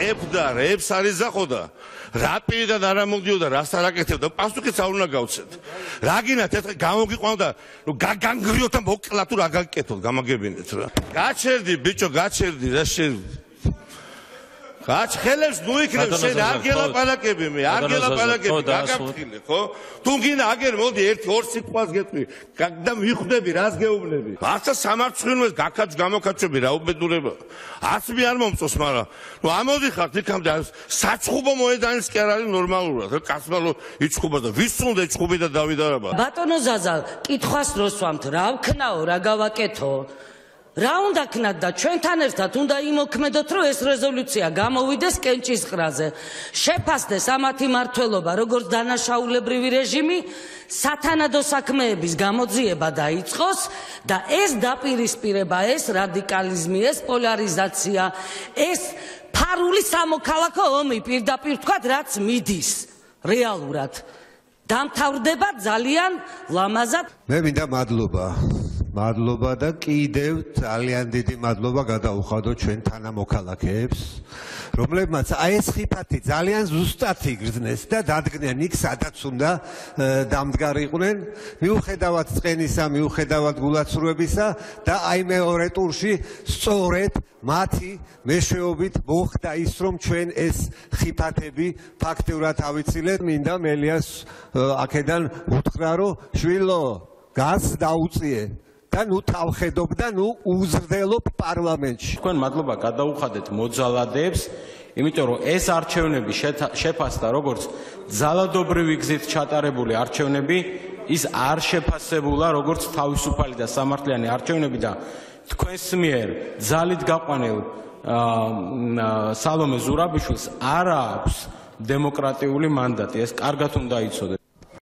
ებდა, ებს არ იზახოდა. რა პირიდან არ მომდიოდა, რას არ აკეთებდა, პასუხიც არ უნდა გავცეთ. რა გინათ ეთქე გამოგიყვანდა, რომ განგრიოთ და მოკლა თუ რა გაკეთოთ, გამაგებინეთ რა. გაჩერდი ბიჭო, გაჩერდი რა შენ. გაჩ ხელებს ნუ იქნებ შენ არ გელაპარაკები მე, არ გელაპარაკები, გაგაფრთხილე, ხო? თუ გინდა აგერ მოდი 1-2 სიტყვას გეტყვი და მიხვდები რას გეუბნები. მართლა სამართლიანობას გაკაც გამოკაჩები რა უბედურება. არც მე არ მომწონს, მაგრამ ნუ ამოდიხართ იქამდე საჩხუბო მოედანის კი არ არის ნორმალურად. კაცმალო იჩხუბა და ვის უნდა იჩხუბი და დავიდარაბა. ბატონო ზაზა, კითხვას როსვამთ, რა ვქნაო, რა გავაკეთო? რა უნდა ქნათ და ჩვენთან ერთად უნდა იმოქმედოთ, რომ ეს რეზოლუცია გამოვიდეს კენჭისყრაზე. შეფასდეს ამათი მმართველობა, როგორც დანაშაულებრივი რეჟიმი, სათანადო საქმეების გამოძიება დაიწყოს და ეს დაპირისპირება, ეს რადიკალიზმი, ეს პოლარიზაცია, ეს ფარული სამოქალაქო ომი პირდაპირ ვთქვათ, რაც მიდის რეალურად. დამთავრდება ძალიან ლამაზად. მე მინდა მადლობა და კიდევ ძალიან დიდი მადლობა გადაუხადოთ ჩვენ თანამოქალაქეებს, რომლებმაც აი ეს ხიფათი ძალიან ზუსტად იგრძნეს და დადგნენ იქ, სადაც უნდა დამდგარიყვნენ, მიუხედავად წყენისა, მიუხედავად გულაცრუებისა და აი მეორე ტურში სწორედ მათი მეშვეობით მოხდა ის, რომ ჩვენ ეს ხიფათები ფაქტიურად ავიცილეთ. მინდა მელიას აქედან უთხრა, რომ შვილო, გას დაუწიე. და ნუ თავხედობ და ნუ უზრდელობ პარლამენტში. თქვენ მადლობა გადაუხადეთ მოძალადეებს, იმიტომ რომ ეს არჩევნები შეფასდა როგორც ძალადობრივი გზით ჩატარებული არჩევნები, ის არ შეფასებულა როგორც თავისუფალი და სამართლიანი არჩევნები და თქვენს მიერ ძალით გაყვანილ სალომე ზურაბიშვილს არ აქვს დემოკრატიული მანდატი. ეს კარგად უნდა იცოდეთ.